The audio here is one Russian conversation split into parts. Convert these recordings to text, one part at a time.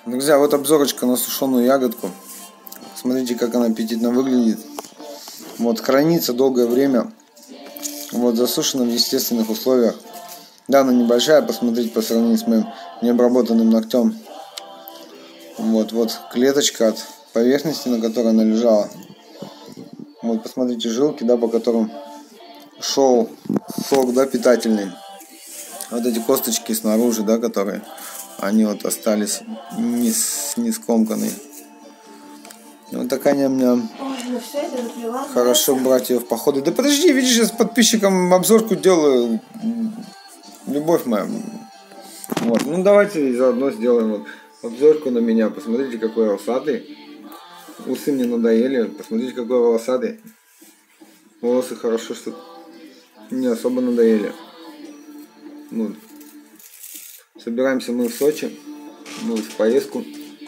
Друзья, вот обзорочка на сушеную ягодку. Смотрите, как она аппетитно выглядит. Вот, хранится долгое время. Вот, засушена в естественных условиях. Да, она небольшая, посмотрите, по сравнению с моим необработанным ногтем. Вот клеточка от поверхности, на которой она лежала. Вот, посмотрите, жилки, да, по которым шел сок, да, питательный. Вот эти косточки снаружи, да, которые, они вот остались не скомканные. Вот такая ням-ням. Хорошо брать ее в походы. Да подожди, видишь, я с подписчиком обзорку делаю. Любовь моя. Вот, ну давайте заодно сделаем вот обзорку на меня. Посмотрите, какой волосатый. Усы мне надоели. Посмотрите, какой волосатый. Волосы хорошо, что не особо надоели. Вот. Собираемся мы в Сочи. Мы в поездку.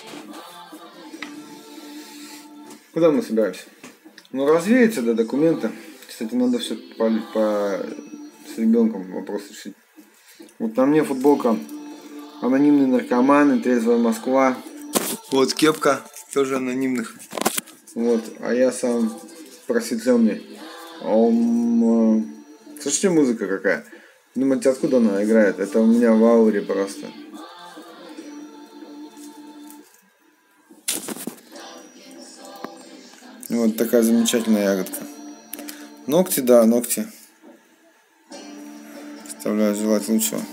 Куда мы собираемся? Ну, развеяться до документа. Кстати, надо все с ребенком вопрос решить. Вот на мне футболка «Анонимные наркоманы», «Трезвая Москва». Вот кепка тоже анонимных. Вот, а я сам просветленный. Слушайте, музыка какая. Думаете, откуда она играет? Это у меня в ауре просто. Вот такая замечательная ягодка. Ногти, да, ногти. Оставляю желать лучшего.